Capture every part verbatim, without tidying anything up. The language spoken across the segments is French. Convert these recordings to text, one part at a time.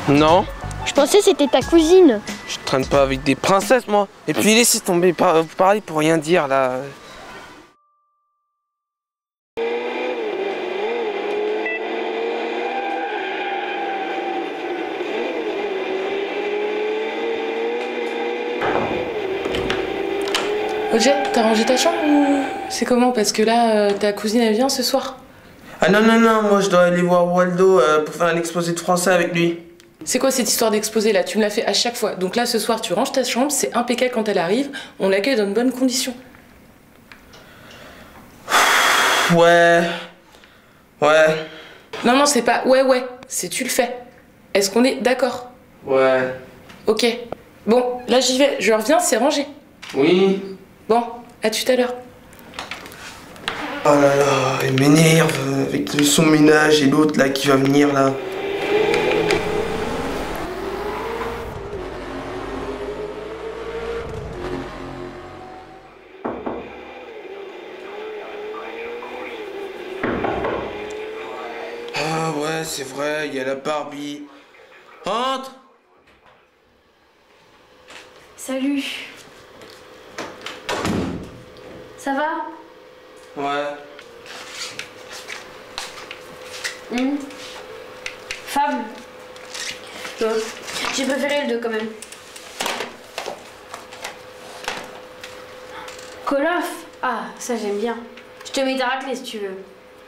Non. Je pensais que c'était ta cousine. Je traîne pas avec des princesses, moi. Et puis laissez tomber, par... vous parlez pour rien dire, là. Ok, t'as rangé ta chambre ou c'est comment? Parce que là, euh, ta cousine elle vient ce soir. Ah non, non, non, moi je dois aller voir Waldo euh, pour faire un exposé de français avec lui. C'est quoi cette histoire d'exposé là? Tu me l'as fait à chaque fois. Donc là, ce soir, tu ranges ta chambre, c'est impeccable quand elle arrive, on l'accueille dans de bonnes conditions. Ouais. Ouais. Non, non, c'est pas ouais, ouais, c'est tu le fais. Est-ce qu'on est d'accord? Ouais. Ok. Bon, là j'y vais, je reviens, c'est rangé. Oui. Bon, à tout à l'heure. Oh là là, elle m'énerve avec son ménage et l'autre là qui va venir là. Ah ouais, c'est vrai, il y a la Barbie. Entre. Salut. Ça va? Ouais. Mmh. Fable. Euh, J'ai préféré le deux quand même. Call of. Ah, ça j'aime bien. Je te mets ta raclée si tu veux.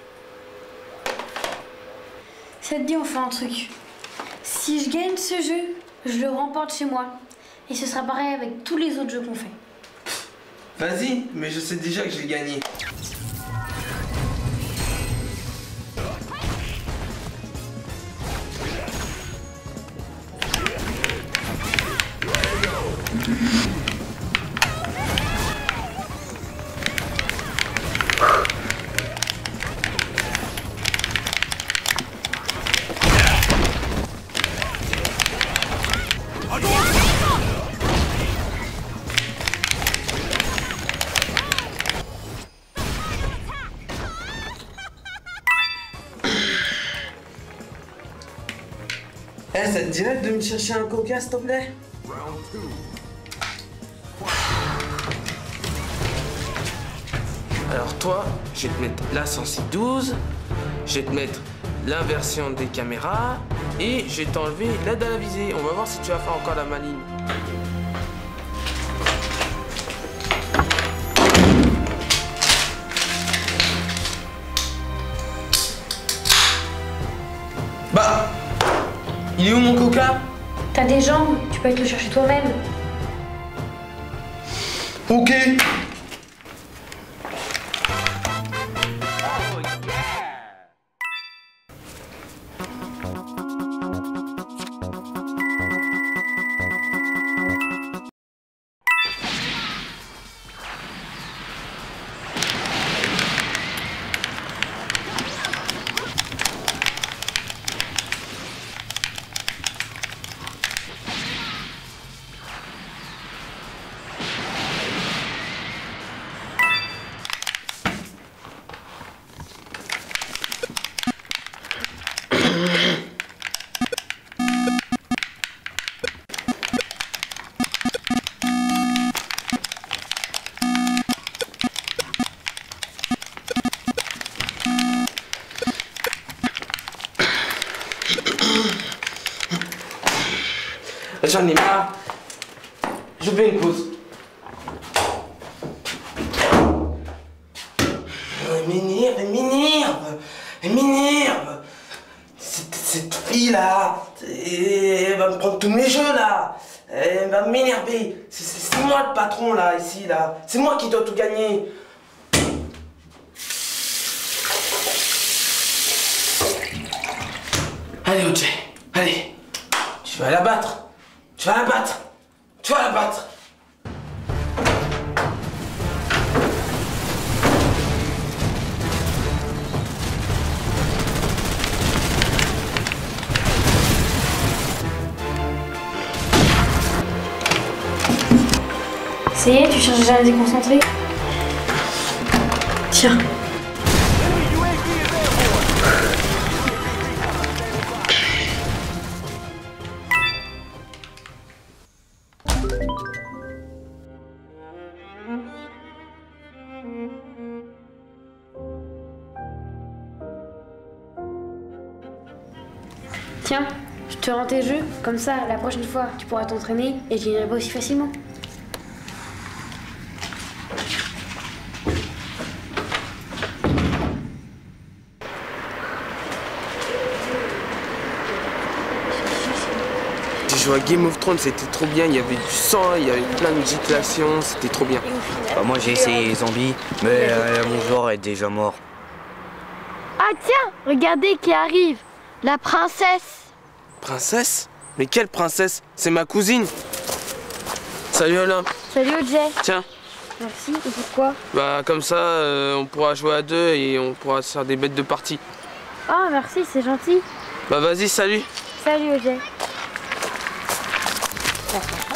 Ça te dit on fait un truc. Si je gagne ce jeu, je le remporte chez moi. Et ce sera pareil avec tous les autres jeux qu'on fait. Vas-y, mais je sais déjà que j'ai gagné. Eh, hey, ça te dirait de me chercher un coca, s'il te plaît? Alors toi, je vais te mettre la Sensi douze, je vais te mettre l'inversion des caméras et je vais t'enlever l'aide à la visée. On va voir si tu vas faire encore la maligne. Bah, il est où mon coca? T'as des jambes, tu peux aller te le chercher toi-même. Ok. J'en ai marre. Je fais une pause. Elle m'énerve, elle m'énerve. Elle m'énerve. Cette, cette fille là, elle va me prendre tous mes jeux là. Elle va m'énerver. C'est moi le patron là, ici là. C'est moi qui dois tout gagner. Allez O J, allez. Tu vas la battre. Tu vas la battre. Tu vas la battre. Ça y est, tu cherches déjà à la déconcentrer? Tiens. Tiens, je te rends tes jeux, comme ça, la prochaine fois, tu pourras t'entraîner et je gagnerai pas aussi facilement. J'ai joué à Game of Thrones, c'était trop bien, il y avait du sang, il y avait plein de giclations, c'était trop bien. Bah, moi j'ai essayé Zombie, mais euh, mon joueur est déjà mort. Ah tiens, regardez qui arrive, la princesse. Princesse? Mais quelle princesse? C'est ma cousine. Salut Olympe. Salut O J. Tiens. Merci, et pourquoi? Bah comme ça, euh, on pourra jouer à deux et on pourra se faire des bêtes de partie. Ah merci, c'est gentil. Bah vas-y, salut. Salut O J. D'accord.